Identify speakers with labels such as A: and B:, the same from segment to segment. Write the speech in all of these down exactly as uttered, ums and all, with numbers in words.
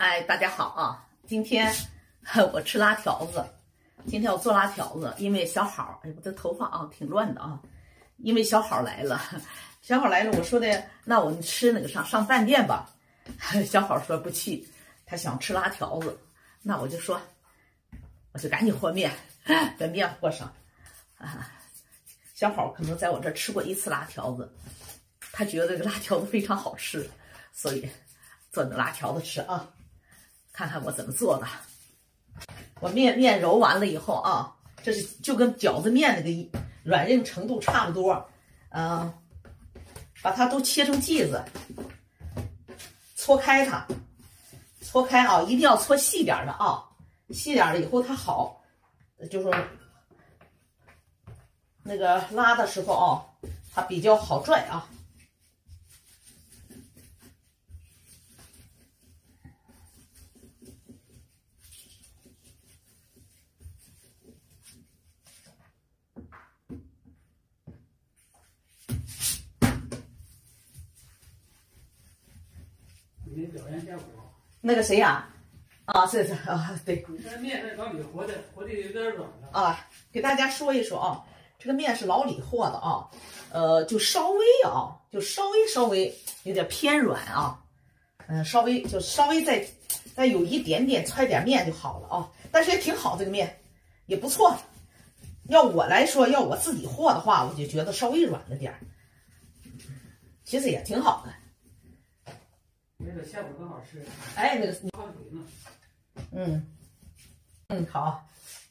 A: 哎，大家好啊！今天我吃拉条子，今天我做拉条子，因为小好，哎，我这头发啊挺乱的啊，因为小好来了，小好来了，我说的那我们吃那个上上饭店吧，小好说不去，他想吃拉条子，那我就说，我就赶紧和面，把面和上啊。小好可能在我这儿吃过一次拉条子，他觉得这个拉条子非常好吃，所以做那拉条子吃啊。看看我怎么做的。我面面揉完了以后啊，这是就跟饺子面那个软硬程度差不多，嗯、呃，把它都切成剂子，搓开它，搓开啊，一定要搓细点的啊，细点了以后它好，就是那个拉的时候啊，它比较好拽啊。
B: 你表现效果。
A: 那个谁呀、啊？啊，是是啊，对。
B: 你这面是老李和的，和的有点软了。
A: 啊，给大家说一说啊，这个面是老李和的啊，呃，就稍微啊，就稍微稍微有点偏软啊，嗯、呃，稍微就稍微再再有一点点揣点面就好了啊，但是也挺好，这个面也不错。要我来说，要我自己和的话，我就觉得稍微软了点儿，其实也挺好的。
B: 那个效果更好吃。
A: 哎，那个
B: 泡水呢？
A: 嗯嗯，好。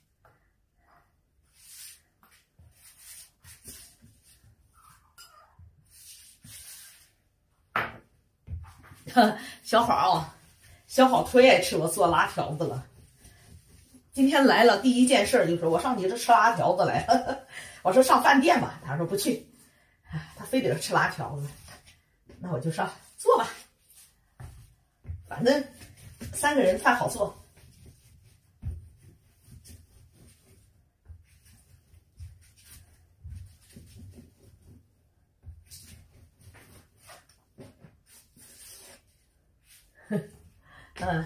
A: 小好啊，小好忒爱吃我做拉条子了。今天来了，第一件事就是我上你这吃拉条子来了。我说上饭店吧，他说不去，他非得吃拉条子。那我就上做吧，反正三个人饭好做。嗯，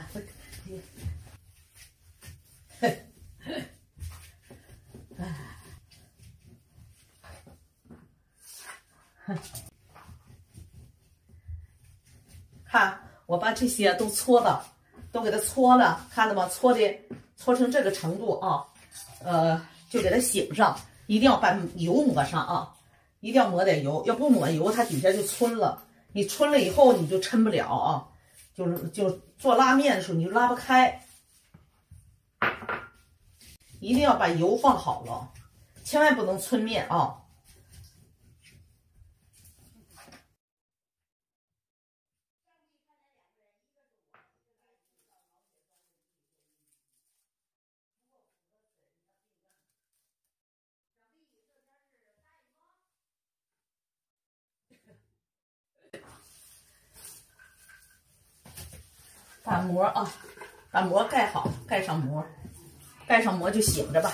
A: 看我把这些都搓的，都给它搓了，看到吗？搓的搓成这个程度啊，呃，就给它醒上，一定要把油抹上啊，一定要抹点油，要不抹油它底下就皴了，你皴了以后你就抻不了啊。就是就做拉面的时候你就拉不开，一定要把油放好了，千万不能抻面啊。把膜啊，把膜盖好，盖上膜，盖上膜就醒着吧。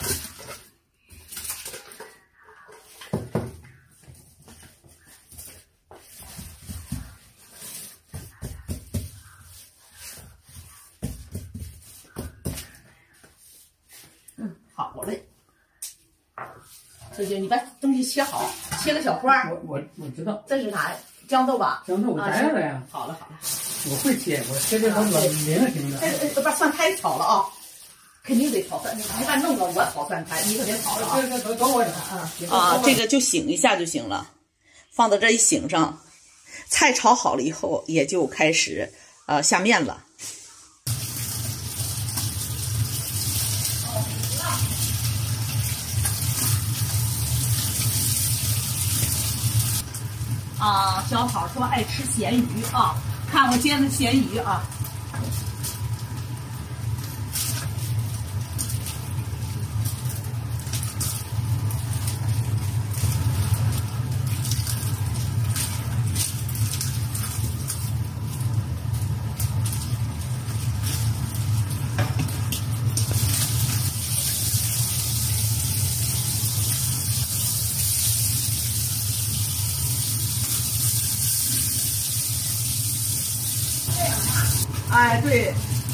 A: 嗯，好嘞。这就你把东西切好，切个小花。
B: 我我我知道。
A: 这是啥呀？豇豆吧？
B: 豇豆，我摘了呀。
A: 好了好了。
B: 我会切，我切的很软菱形的。
A: 哎哎，把蒜苔炒了啊，肯定得炒蒜。你你把弄了，我炒蒜苔，你可别炒了啊。
B: 这这等我
A: 啊啊，这个就醒一下就行了，放到这一醒上，菜炒好了以后，也就开始呃下面了。啊，小好说爱吃咸鱼啊，看我煎的咸鱼啊。哎，对，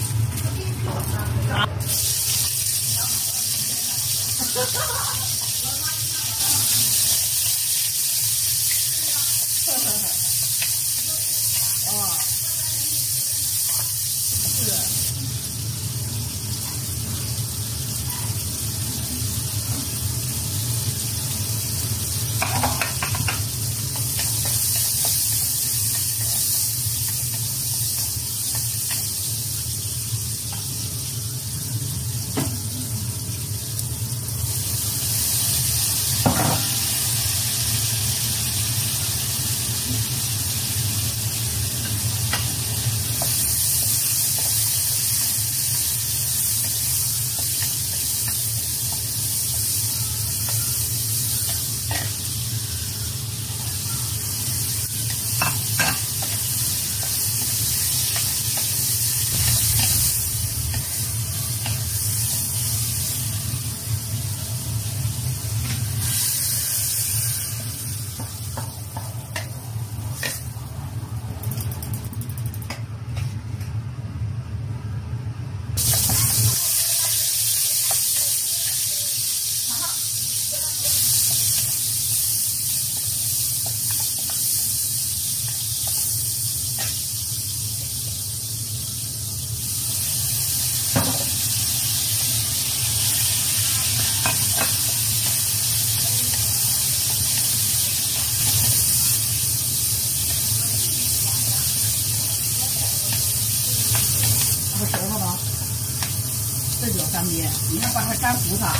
A: 这叫干煸，你要把它干糊它。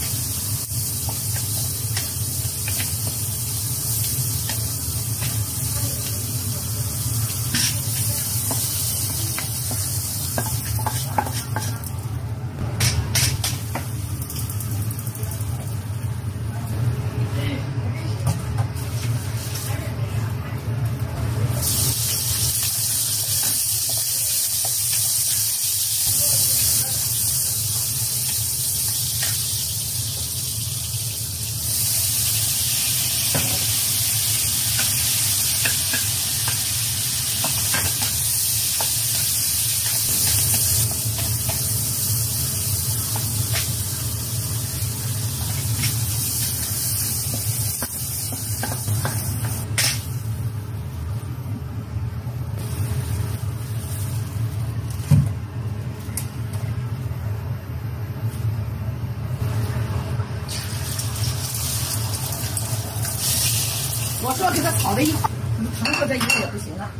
A: 我说给它炒在一块，你尝过这一个也不行啊。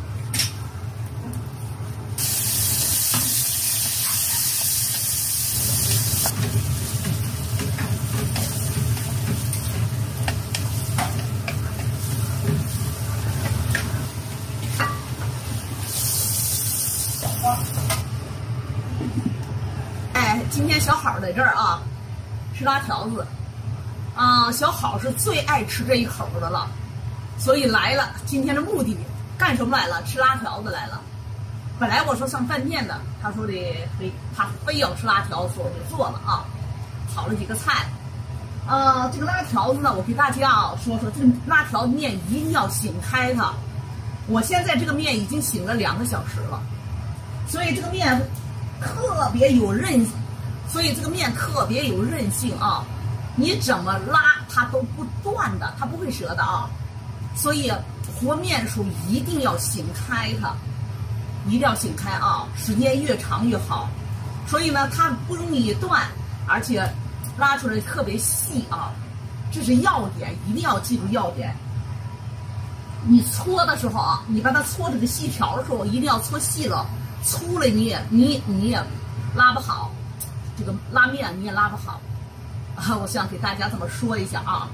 A: 哎，今天小好在这儿啊，吃辣条子。啊，小好是最爱吃这一口的了。所以来了，今天的目的干什么来了？吃辣条子来了。本来我说上饭店的，他说的非他非要吃辣条，所以我就做了啊，炒了几个菜。呃，这个辣条子呢，我给大家啊说说，这个辣条面一定要醒开它。我现在这个面已经醒了两个小时了，所以这个面特别有韧性，所以这个面特别有韧性啊，你怎么拉它都不断的，它不会折的啊。所以和面的时候一定要醒开它，一定要醒开啊，时间越长越好。所以呢，它不容易断，而且拉出来特别细啊，这是要点，一定要记住要点。你搓的时候啊，你把它搓这个细条的时候，一定要搓细了，粗了你也你你也拉不好，这个拉面你也拉不好啊。我想给大家这么说一下啊。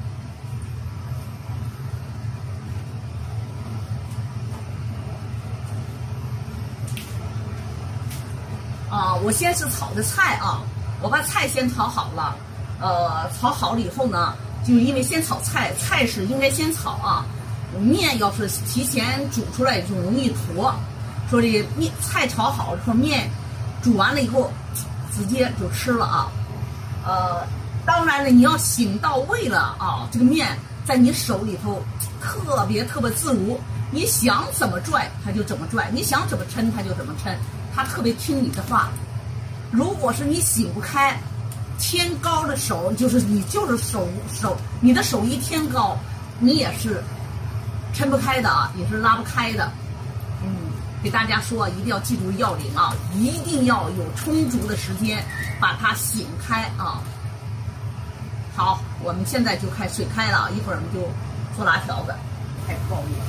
A: 啊，我先是炒的菜啊，我把菜先炒好了，呃，炒好了以后呢，就是因为先炒菜，菜是应该先炒啊，面要是提前煮出来就容易坨，说这面菜炒好了，说面煮完了以后直接就吃了啊，呃，当然了，你要醒到位了啊，这个面在你手里头特别特别自如，你想怎么拽它就怎么拽，你想怎么抻它就怎么抻。他特别听你的话，如果是你醒不开，天高的手，就是你就是手手，你的手一天高，你也是抻不开的啊，也是拉不开的。嗯，给大家说，一定要记住要领啊，一定要有充足的时间把它醒开啊。好，我们现在就开水开了，一会儿我们就做辣条子，开始爆面。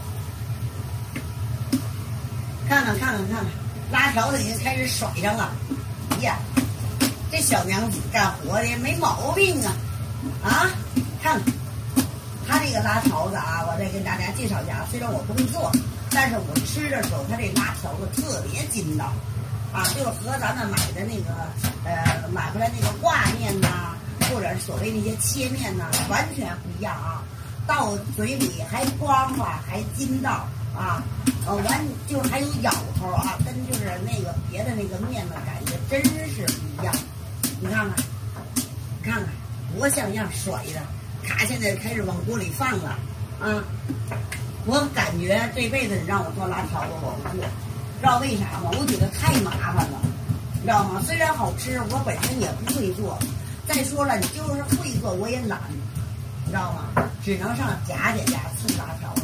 C: 看看看看看看。辣条子已经开始甩上了，哎呀，这小娘子干活的没毛病啊！啊，看看他这个辣条子啊，我再跟大家介绍一下。虽然我不会做，但是我吃的时候，他这辣条子特别筋道啊，就是和咱们买的那个呃买回来那个挂面呐、啊，或者所谓那些切面呐、啊，完全不一样啊。到嘴里还光滑，还筋道。啊，呃，完就还有咬头啊，跟就是那个别的那个面的感觉真是不一样。你看看，看看多像样甩的，咔，现在开始往锅里放了啊！我感觉这辈子你让我做辣条子我不做，知道为啥吗？我觉得太麻烦了，你知道吗？虽然好吃，我本身也不会做。再说了，你就是会做我也懒，你知道吗？只能上贾家家醋辣条。